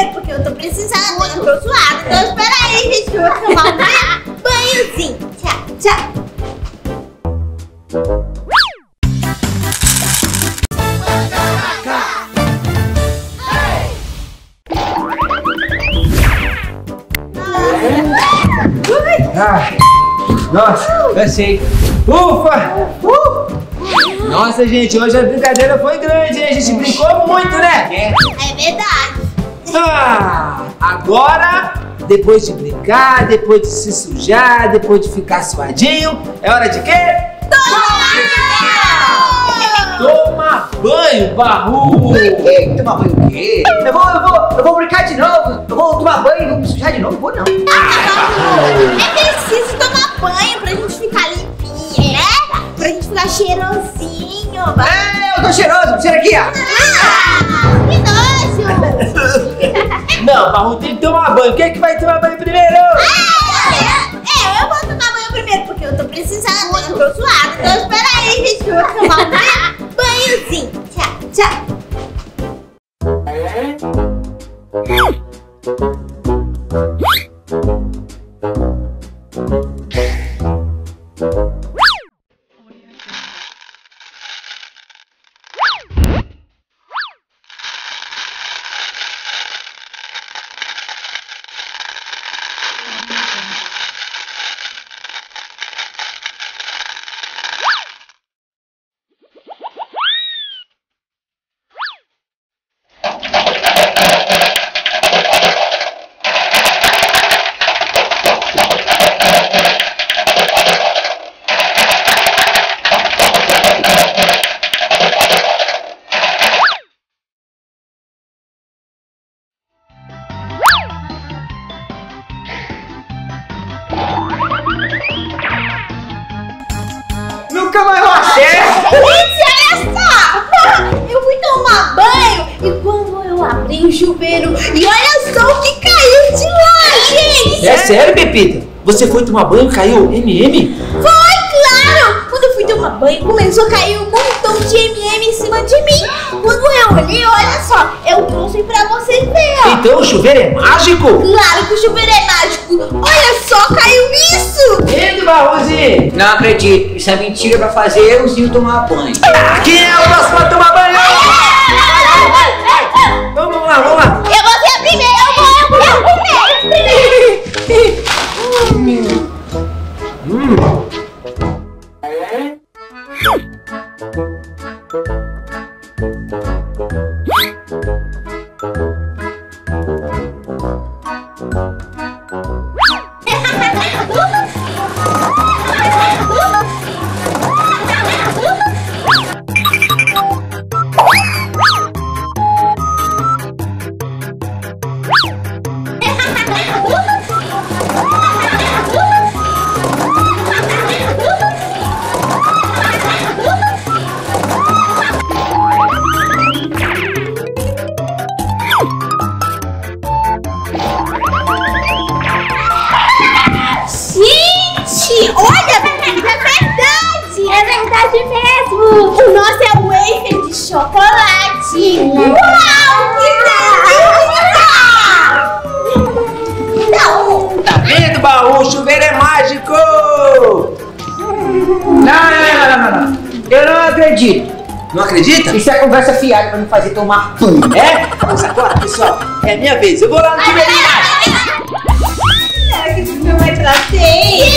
primeiro, porque eu tô precisando, eu tô suado. Então espera aí, gente, que eu vou tomar um banhozinho. Tchau, tchau. Nossa, cansei. Ufa! Nossa, gente, hoje a brincadeira foi grande, hein? A gente brincou muito, né? É verdade. Agora, depois de brincar, depois de se sujar, depois de ficar suadinho, é hora de quê? Toma banho, Barru! Tomar banho o quê? Eu vou brincar de novo. Eu vou tomar banho e vou me sujar de novo. Vou não. É preciso tomar banho pra gente ficar limpinho, né? Pra gente ficar cheirosinho. Eu tô cheiroso. Cheira aqui, ó. Que nojo! Não, Barru tem que tomar banho. Quem é que vai tomar banho primeiro? Eu vou tomar banho primeiro, porque eu tô precisando, eu tô suado. Então espera aí, gente, que eu vou tomar um banhozinho. Tchau, tchau. Nunca mais vai acertar. Gente, olha só! Eu fui tomar banho e quando eu abri o chuveiro, e olha só o que caiu de lá, gente! É sério, Pepita? Você foi tomar banho e caiu MM? Foi, claro! Quando eu fui tomar banho, começou a cair um montão de MM em cima de mim. Quando eu olhei, olha só, eu trouxe pra vocês verem, ó. Então o chuveiro é mágico? Claro que o chuveiro é mágico. Olha só, caiu isso! Lindo, Barrozinho! Não acredito. Isso é mentira pra fazer euzinho tomar banho. Quem é o próximo a tomar banho? Vamos lá, vamos lá. Eu vou ser a primeira, eu vou primeiro. Gente, olha, é verdade mesmo. O nosso é o wafer de chocolate. Uau, que delícia! Não. Tá vendo, Barru? O chuveiro é mágico! Não. Eu não acredito. Não acredita? Isso é conversa fiada pra me fazer tomar banho. É? Mas agora, pessoal, é a minha vez. Eu vou lá no chuveiro mágico. Será que você vai trazer?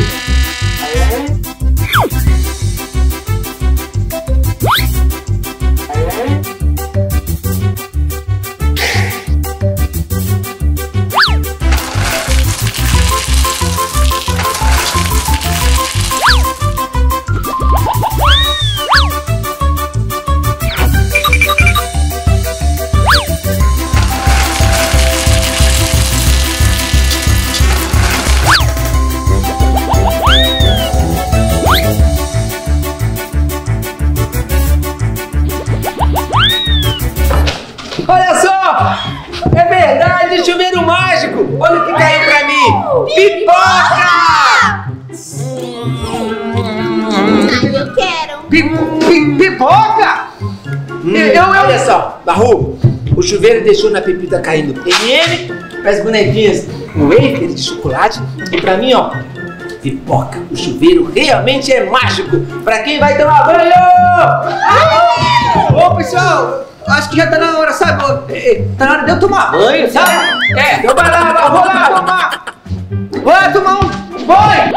Olha só! É verdade, chuveiro mágico! Olha o que caiu pra mim! Pipoca! Eu quero. Pipoca? Olha só, Barru, O chuveiro deixou na Pepita caindo PM, as bonequinhas com wafer de chocolate. E pra mim, ó, pipoca. O chuveiro realmente é mágico pra quem vai tomar banho! Ô, pessoal, acho que já tá na hora, sabe? Tá na hora de eu tomar banho, sabe? Então vai lá, vou lá. Vou lá tomar um. Vai!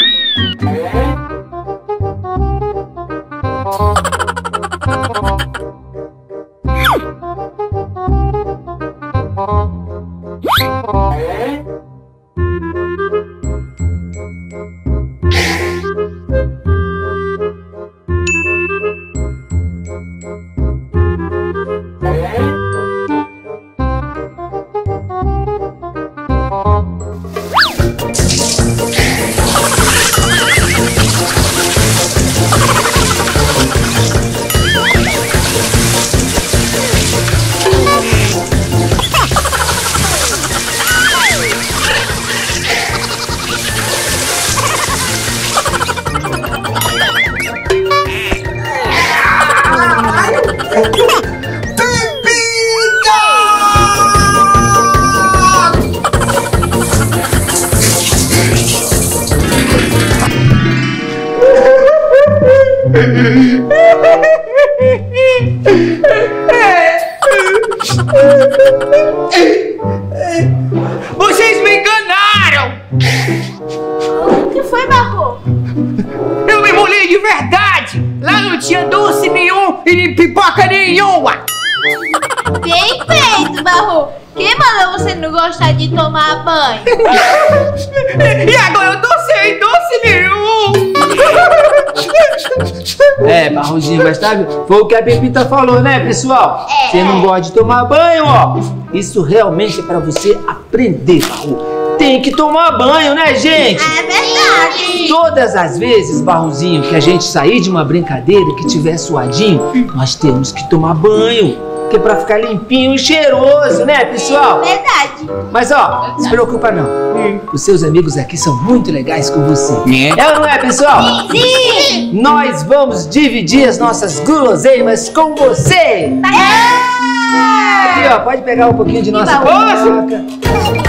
Vocês me enganaram! O que foi, Barro? Eu me molhei de verdade! Lá não tinha doce nenhum e nem pipoca nenhuma! Bem feito, Barro. Quem mandou você não gostar de tomar banho? E agora eu tô sem doce nenhum! Barrozinho, mas sabe, foi o que a Pepita falou, né, pessoal? É. Você não gosta de tomar banho, ó. Isso realmente é pra você aprender, Barro. Tem que tomar banho, né, gente? É verdade. Todas as vezes, Barrozinho, que a gente sair de uma brincadeira que tiver suadinho, nós temos que tomar banho. Que é pra ficar limpinho e cheiroso, né, pessoal? Verdade. Mas ó, não se preocupa não. Os seus amigos aqui são muito legais com você. É ou não é, pessoal? Sim. Nós vamos dividir as nossas guloseimas com você. Aqui, ó, pode pegar um pouquinho de nossa pipoca.